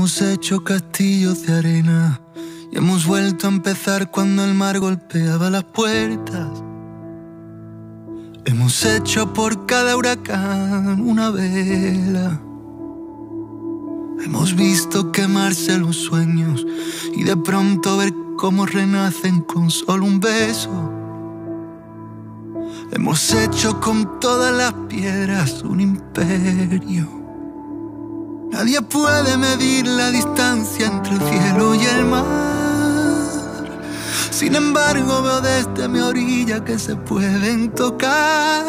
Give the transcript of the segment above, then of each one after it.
Hemos hecho castillos de arena y hemos vuelto a empezar cuando el mar golpeaba las puertas. Hemos hecho por cada huracán una vela. Hemos visto quemarse los sueños y de pronto ver cómo renacen con solo un beso. Hemos hecho con todas las piedras un imperio. Nadie puede medir la distancia entre el cielo y el mar. Sin embargo, veo desde mi orilla que se pueden tocar.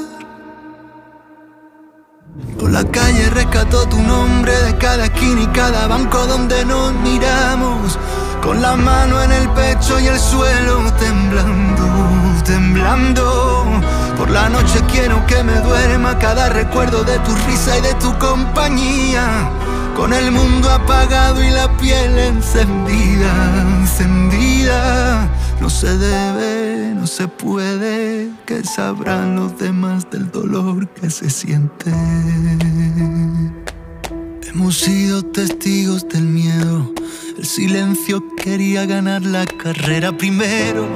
Por la calle rescató tu nombre de cada esquina y cada banco donde nos miramos, con la mano en el pecho y el suelo temblando, temblando. Por la noche quiero que me duerma cada recuerdo de tu risa y de tu compañía, con el mundo apagado y la piel encendida, encendida. No se debe, no se puede, que sabrán los demás del dolor que se siente. Hemos sido testigos del miedo, el silencio quería ganar la carrera primero.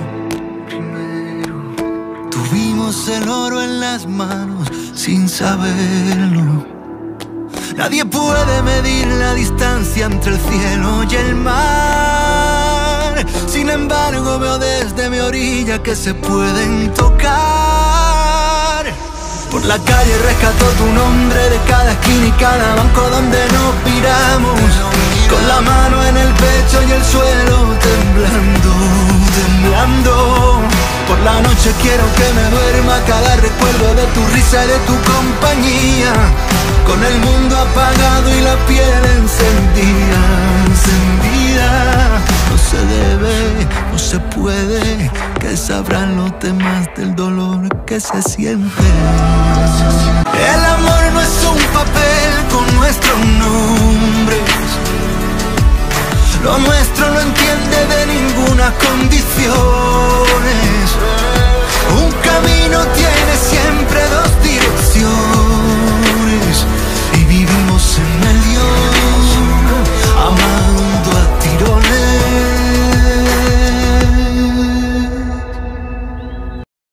Tuvimos el oro en las manos sin saberlo. Nadie puede medir la distancia entre el cielo y el mar. Sin embargo, veo desde mi orilla que se pueden tocar. Por la calle rescató tu nombre de cada esquina y cada banco donde nos miramos, con la mano en el pecho y el suelo temblando, temblando. Por la noche quiero que me duerma cada recuerdo de tu risa y de tu compañía, con el mundo apagado y la piel encendida, encendida. No se debe, no se puede, que sabrán los demás del dolor que se siente. El amor no es un papel con nuestros nombres. Lo nuestro no entiende